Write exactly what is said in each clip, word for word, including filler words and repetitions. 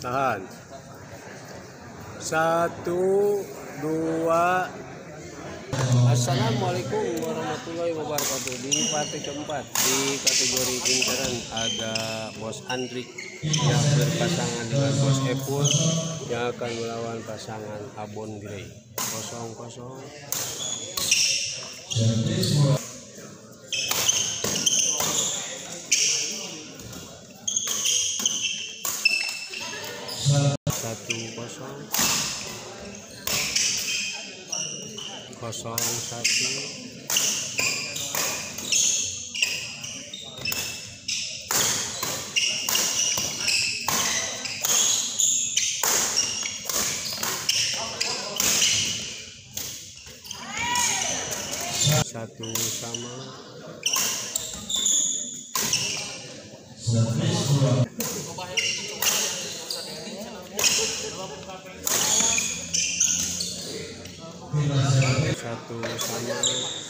Tahan. Satu, dua. Assalamualaikum warahmatullahi wabarakatuh. Di partai keempat di kategori incaran ada Bos Andrik yang berpasangan dengan Bos Epul yang akan melawan pasangan Abon Grey. Kosong kosong. Satu kosong. Kosong satu. Satu sama. Satu sama.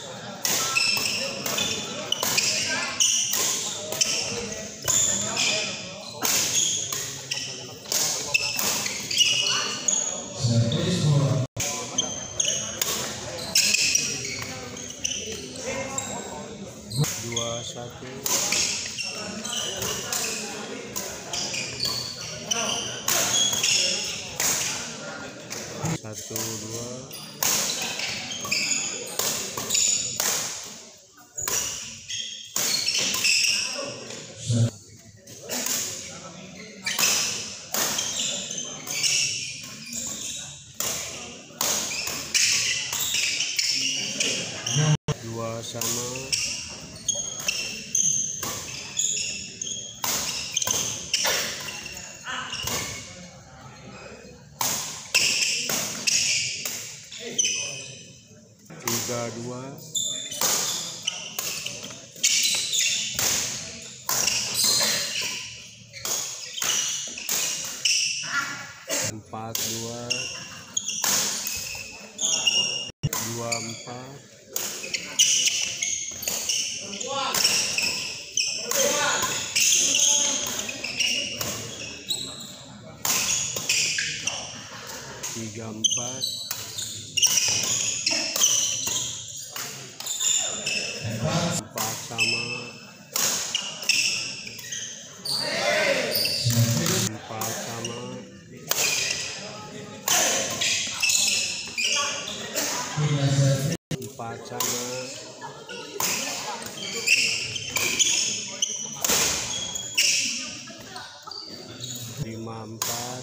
Dua satu. Satu dua. Dua sama. Tiga dua. Empat dua. Dua empat. Tiga empat. Empat sama. Empat sama. Empat sama. Lima empat.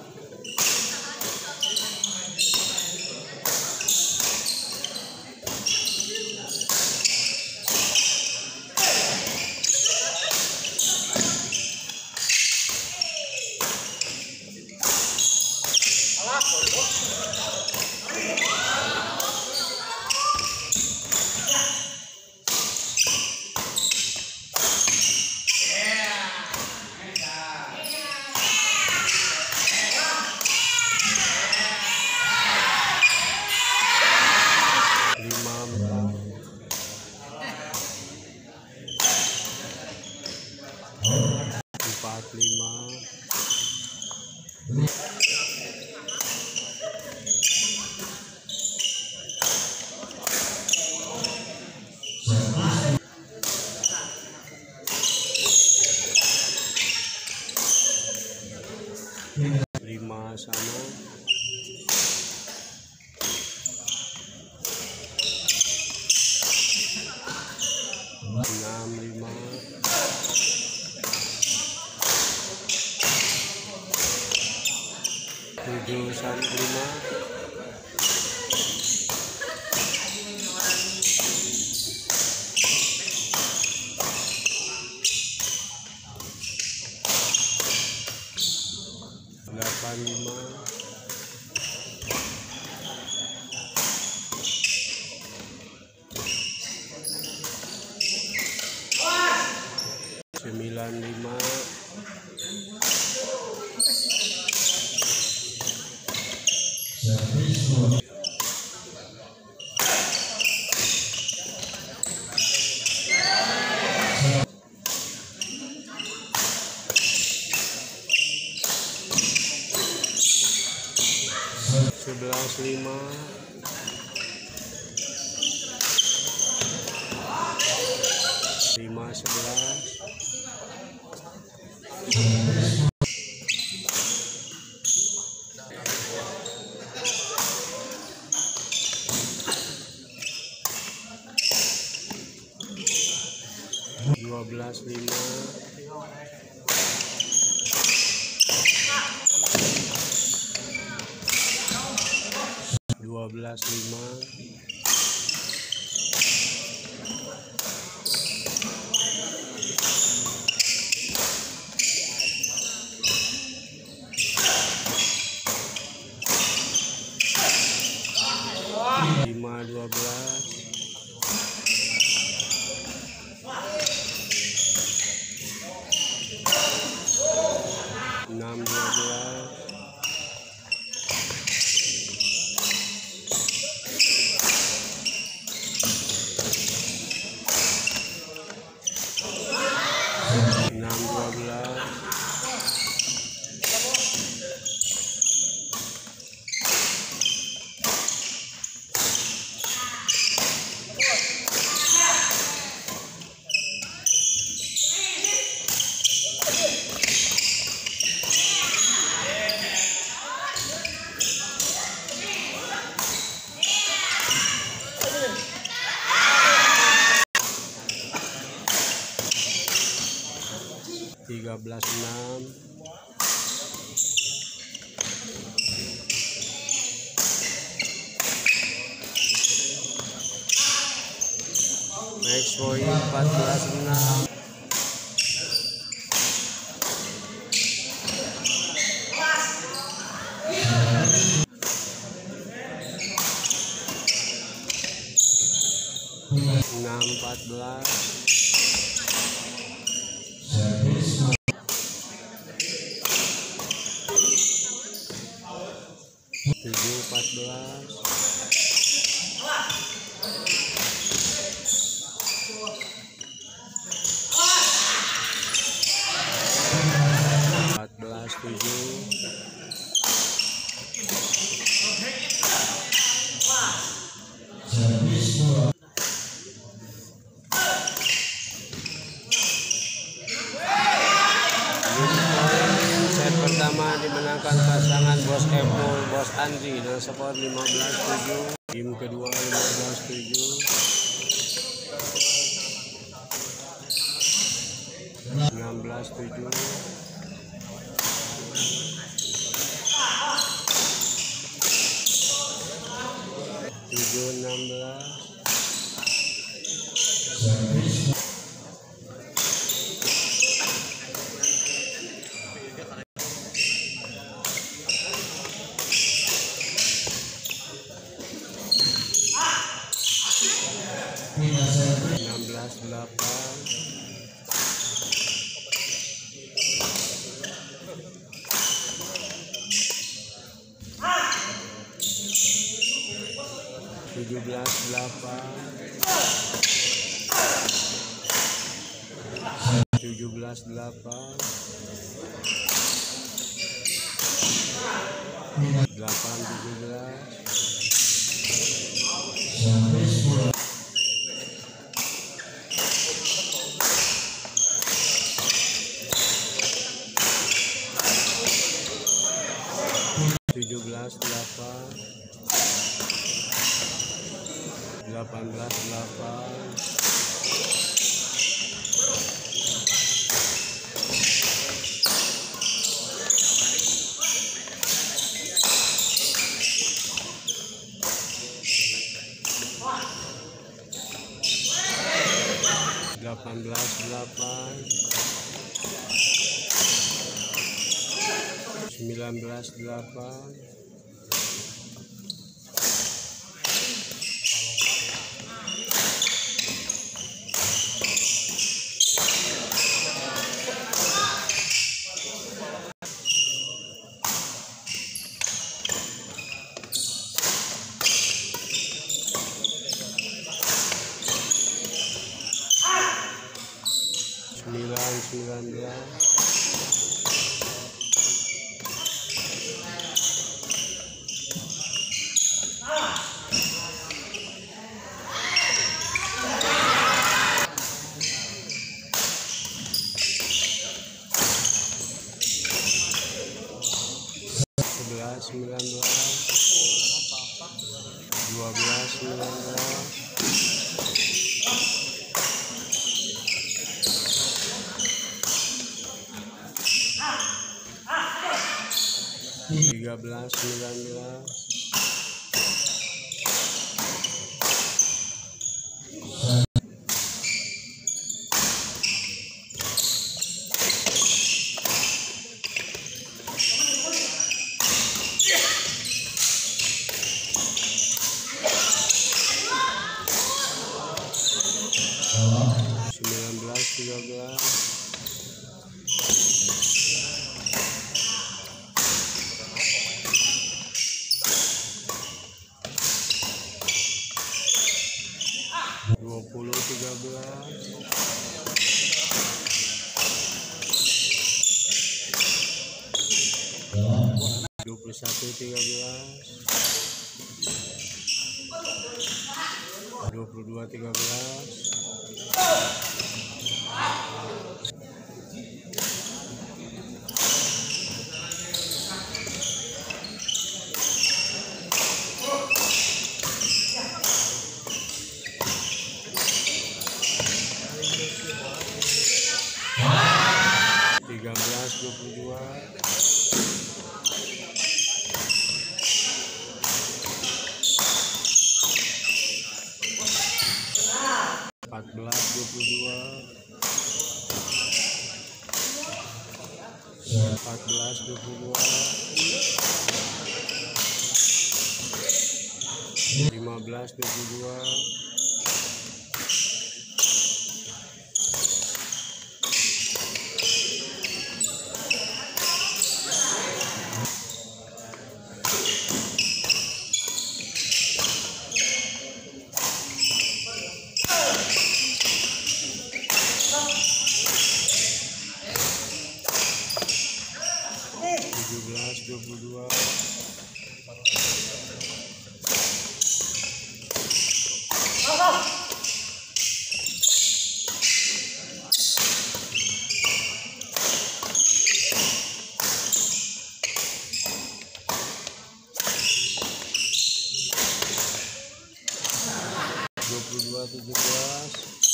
Empat lima. Lima sama. Enam lima. Tujuh satu lima. Delapan lima. Sembilan lima. sebelas lima, lima sebelas, dua belas lima, dua belas lima, lima dua belas, enam dua belas, enam dua belas, tiga belas enam, next point empat belas enam, enam empat belas, tujuh empat belas, empat belas tujuh, set pertama dimenangkan pasangan Bos Epul Bos Andri dengan skor lima belas tujuh. Game kedua lima belas tujuh, enam belas tujuh, tujuh enam belas, enam belas delapan, tujuh belas delapan, tujuh belas delapan, delapan tujuh belas, tujuh belas delapan, delapan belas delapan, delapan belas delapan, sembilan belas delapan, sembilan sembilan belas, sembilan belas, dua belas, sembilan belas, tiga belas, sembilan belas, sembilan belas, tiga belas, dua puluh, tiga belas, dua puluh satu, tiga belas, dua puluh dua, tiga belas, tiga belas, dua puluh dua, empat belas, dua puluh dua, empat belas, dua puluh dua, lima belas, dua puluh dua, tujuh belas, dua puluh dua, dua puluh dua, tujuh belas,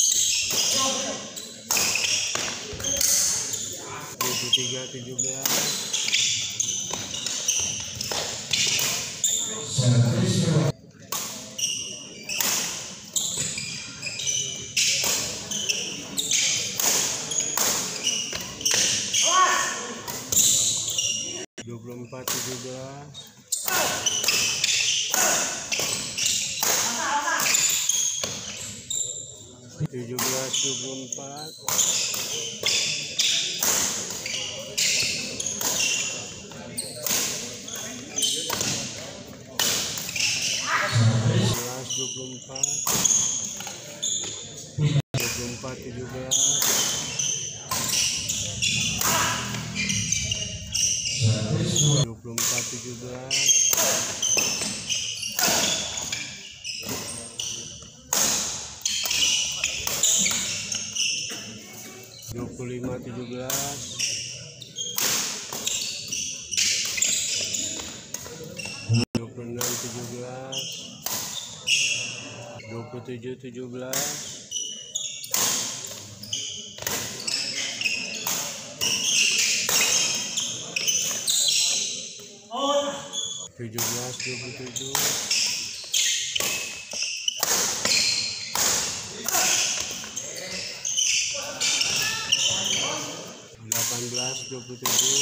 dua puluh tiga, tujuh belas, dua puluh empat, tujuh belas, tujuh belas, dua puluh empat, dua puluh empat, dua puluh empat, tujuh belas, dua puluh empat, tujuh belas, dua puluh lima, tujuh belas, dua puluh enam, tujuh belas, dua puluh tujuh, tujuh belas, tujuh belas, dua puluh tujuh, delapan belas, dua puluh tujuh,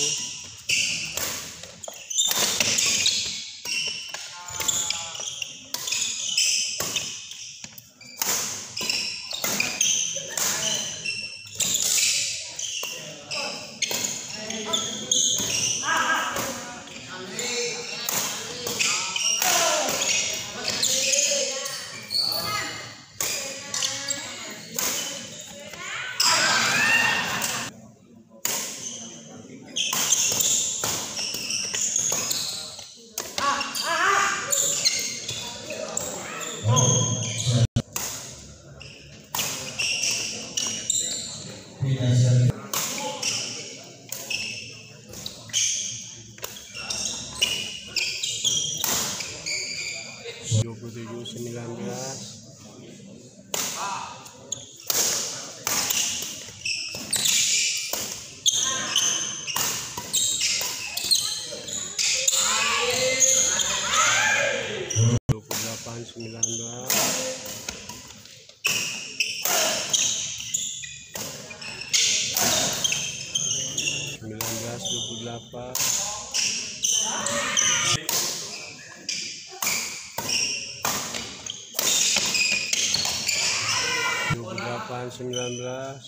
puluh tujuh sembilan belas. dua puluh delapan sembilan belas. sembilan belas dua puluh delapan. dua puluh delapan sembilan belas.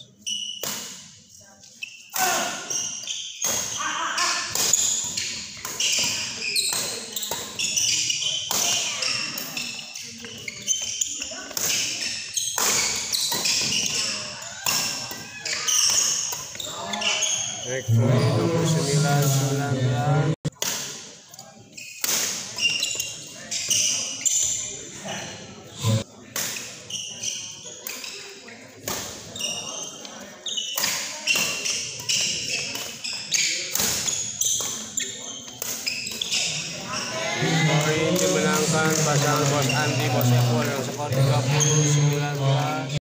Victory nomor sembilan sembilan belas. Victory dimenangkan pasangan Bos Andi Bos Epul yang skor tiga puluh sembilan belas.